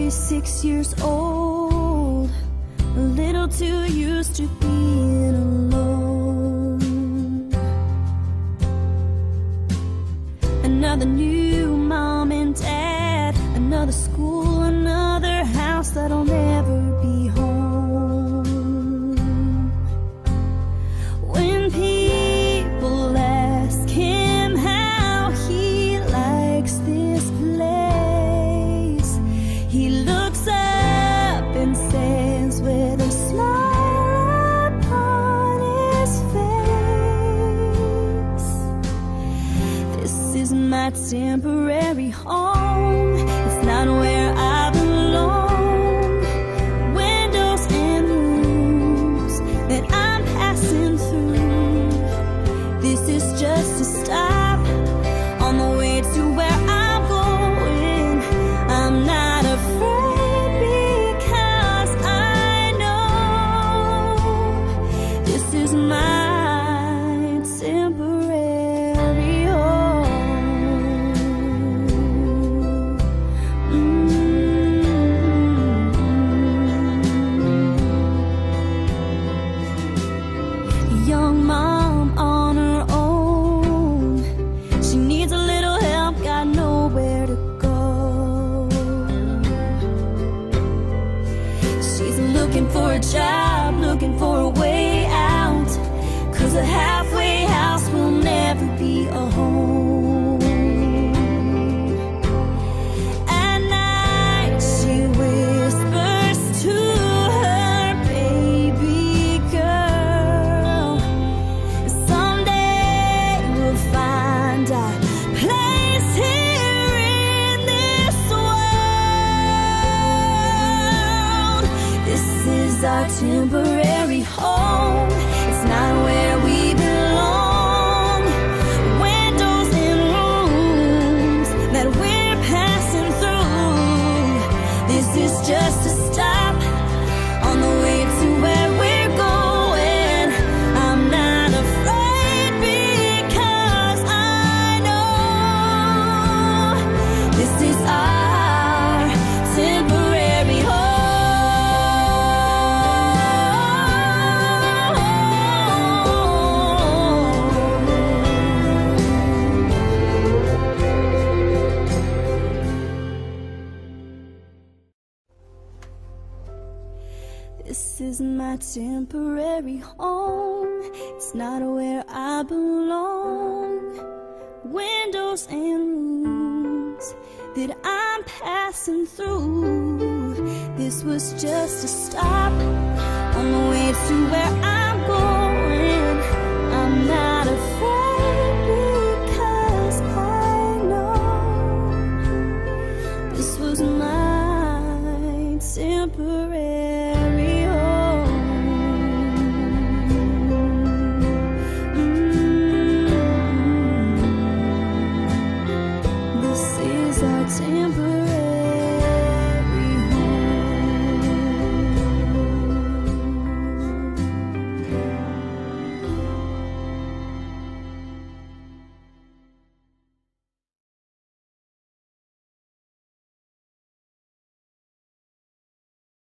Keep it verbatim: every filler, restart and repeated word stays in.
twenty-six years old, a little too used to being alone. Another new mom and dad, another school, another house that'll never be home. When people ask him how he likes this place, he looks up and says with a smile upon his face, "This is my temporary home. It's not where I belong. Windows and rooms that I'm passing through. This is just a stop on the way to where I'm going. I'm not afraid because I know this is my temporary home." Mm-hmm. Young mom on her own, she needs a little help, got nowhere to go. She's looking for a job, looking for a way out, 'cause a halfway house will never be a home. At night she whispers to her baby girl, "Someday we'll find a place here in this world. This is our temporary home. It's not where we belong. Windows and rooms that we're passing through. This is just a stop on the way to where we're going. I'm not afraid because I know this is our temporary home." This is my temporary home. It's not where I belong. Windows and rooms that I'm passing through. This was just a stop on the way to where I'm going. I'm not afraid because I know this was my temporary home. Mm-hmm. This is our temporary